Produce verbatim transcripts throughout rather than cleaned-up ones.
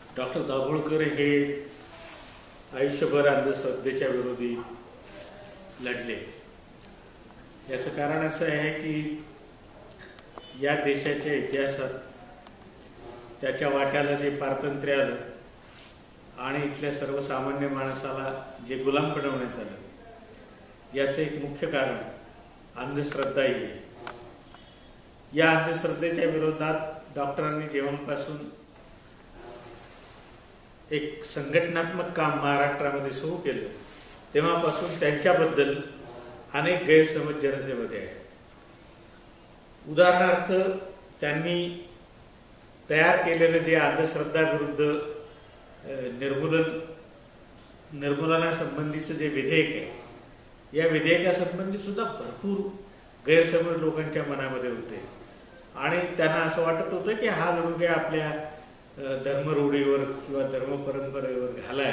Doctor Dabholkar हे आयुष्यभर अंधश्रद्धेच्या विरोधी लढले। याचं कारण असं आहे की या देशाच्या इतिहासात त्याच्या वाट्याला जे पारतंत्र्य आलं आणि इथल्या सर्वसामान्य माणसाला जे गुलाम बनवण्यात आलं, याचं एक मुख्य कारण अंधश्रद्धा ही आहे। या अंधश्रद्धेच्या विरोधात डॉक्टरांनी जेव्हापासून एक संघटनात्मक काम महाराष्ट्रामध्ये सुरू केलं तेव्हापासून त्यांच्याबद्दल अनेक गैरसमज जनतेमध्ये आहे। उदाहरणार्थ, त्यांनी तयार केलेलं जे अंधश्रद्धा विरुद्ध निर्मूलन निर्मूलनासंबंधीचं जे विधेयक आहे, या विधेयकासंबंधी सुद्धा भरपूर गैरसमज लोकांच्या मनामध्ये होते आणि त्यांना असं वाटत होतं की हा विरोध आपल्या धर्मरूढीवर किंवा धर्मपरंपरेवर घालाय।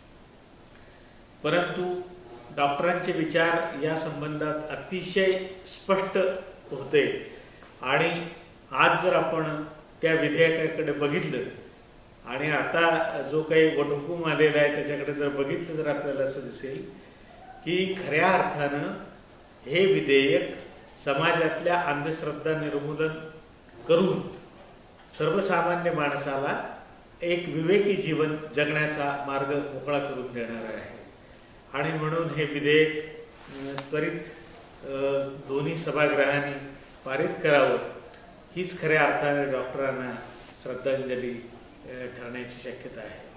परंतु डॉक्टरांचे विचार या संबंधात अतिशय स्पष्ट होते आणि आज जर आपण त्या विधेयकाकडे बघितलं आणि आता जो काही वटहुकूम आलेला आहे त्याच्याकडे जर बघितलं तर आपल्याला असं दिसेल की खऱ्या अर्थानं हे विधेयक समाजातल्या अंधश्रद्धा निर्मूलन करून सर्वसामान्य माणसाला एक विवेकी जीवन जगण्याचा मार्ग मोकळा करून देणार आहे आणि म्हणून हे विधेयक त्वरित दोन्ही सभागृहांनी पारित करावं हीच खऱ्या अर्थाने डॉक्टरांना श्रद्धांजली ठरण्याची शक्यता आहे।